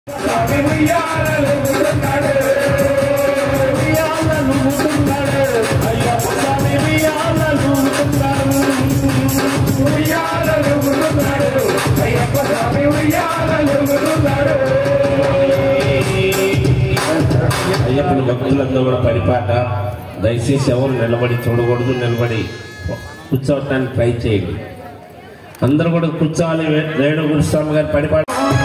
అయ్యప్పని భక్తులందరూ కూడా పరిపాట. దయచేసి ఎవరు నిలబడి చూడకూడదు, నిలబడి కూర్చోవటానికి ట్రై చేయండి. అందరూ కూడా కూర్చోవాలి. రేణు గురుస్వామి గారి పరిపాట.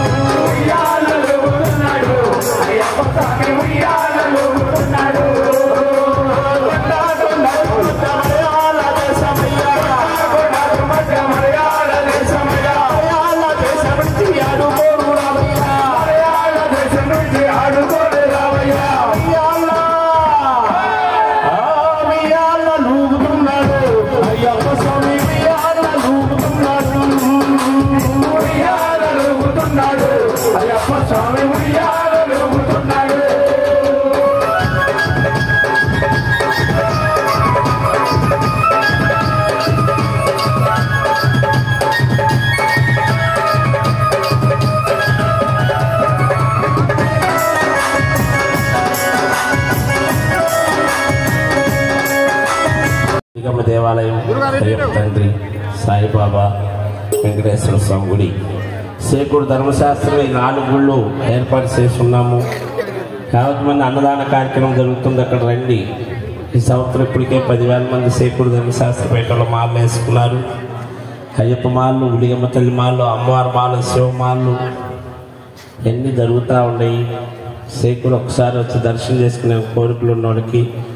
దేవాలయం, అయ్యప్ప తండ్రి, సాయిబాబా, వెంకటేశ్వర స్వామి గుడి, సేకూరు ధర్మశాస్త్రం, ఈ 4 గుళ్ళు ఏర్పాటు చేస్తున్నాము. యావత్ మంది అన్నదాన కార్యక్రమం జరుగుతుంది, అక్కడ రండి. ఈ సంవత్సరం ఇప్పటికే 10,000 మంది సేకూరు ధర్మశాస్త్రపేటలో మాలు వేసుకున్నారు. అయ్యప్ప మాలు, ఉలిగమ్మ తల్లి మాలు, అమ్మవారి మాలు, శివమాలు ఎన్ని జరుగుతూ ఉన్నాయి. సేకూరు ఒకసారి వచ్చి దర్శనం చేసుకునే కోరికలు ఉన్నవాడికి